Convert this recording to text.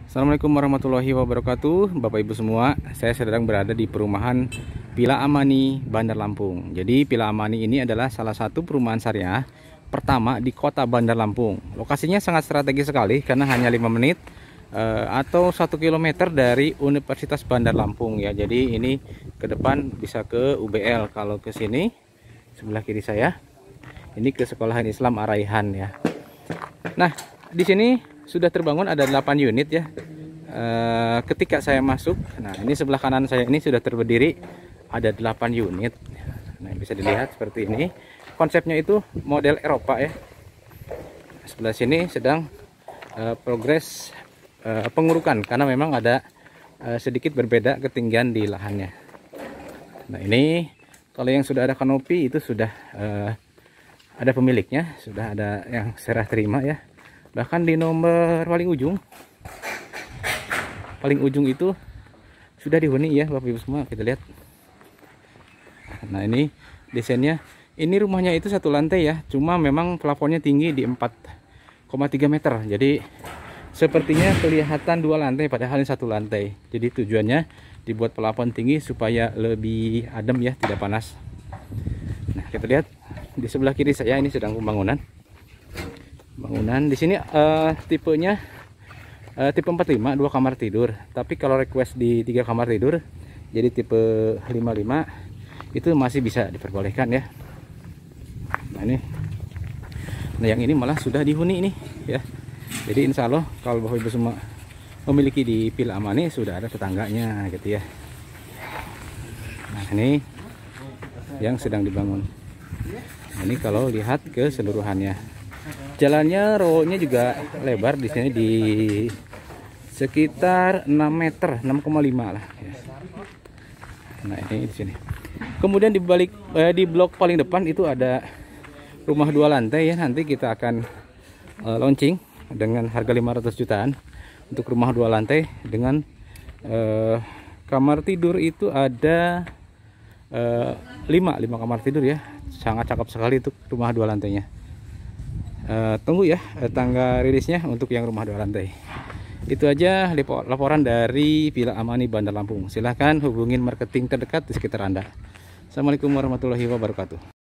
Assalamualaikum warahmatullahi wabarakatuh, Bapak Ibu semua. Saya sedang berada di perumahan Villa Amani, Bandar Lampung. Jadi Villa Amani ini adalah salah satu perumahan syariah pertama di kota Bandar Lampung. Lokasinya sangat strategis sekali karena hanya 5 menit atau 1 kilometer dari Universitas Bandar Lampung ya. Jadi ini ke depan bisa ke UBL. Kalau ke sini sebelah kiri saya ini ke Sekolahan Islam Ar-Raihan ya. Nah, di sini sudah terbangun ada 8 unit ya. Ketika saya masuk, nah ini sebelah kanan saya ini sudah berdiri ada 8 unit. Nah, bisa dilihat seperti ini. Konsepnya itu model Eropa ya. Sebelah sini sedang progres pengurukan karena memang ada sedikit berbeda ketinggian di lahannya. Nah, ini kalau yang sudah ada kanopi itu sudah ada pemiliknya, sudah ada yang serah terima ya. Bahkan di nomor paling ujung itu sudah dihuni ya Bapak Ibu semua, kita lihat. Nah, ini desainnya, ini rumahnya itu 1 lantai ya, cuma memang plafonnya tinggi di 4,3 meter. Jadi sepertinya kelihatan 2 lantai padahal ini 1 lantai. Jadi tujuannya dibuat plafon tinggi supaya lebih adem ya, tidak panas. Nah, kita lihat di sebelah kiri saya ini sedang pembangunan. Di sini tipenya tipe 45 2 kamar tidur. Tapi kalau request di 3 kamar tidur jadi tipe 55 itu masih bisa diperbolehkan ya. Nah, ini. Nah, yang ini malah sudah dihuni ini ya. Jadi insya Allah kalau Bapak Ibu semua memiliki di Villa Amani sudah ada tetangganya gitu ya. Nah, ini yang sedang dibangun. Nah, ini kalau lihat keseluruhannya. Jalannya row-nya juga lebar di sini di sekitar 6 meter, 6,5 lah ya. Nah, ini di sini. Kemudian di balik di blok paling depan itu ada rumah 2 lantai ya. Nanti kita akan launching dengan harga 500 jutaan untuk rumah 2 lantai dengan kamar tidur itu ada 5 kamar tidur ya. Sangat cakep sekali untuk rumah 2 lantainya. Tunggu ya tangga rilisnya untuk yang rumah 2 lantai. Itu aja laporan dari Villa Amani Bandar Lampung. Silahkan hubungin marketing terdekat di sekitar Anda. Assalamualaikum warahmatullahi wabarakatuh.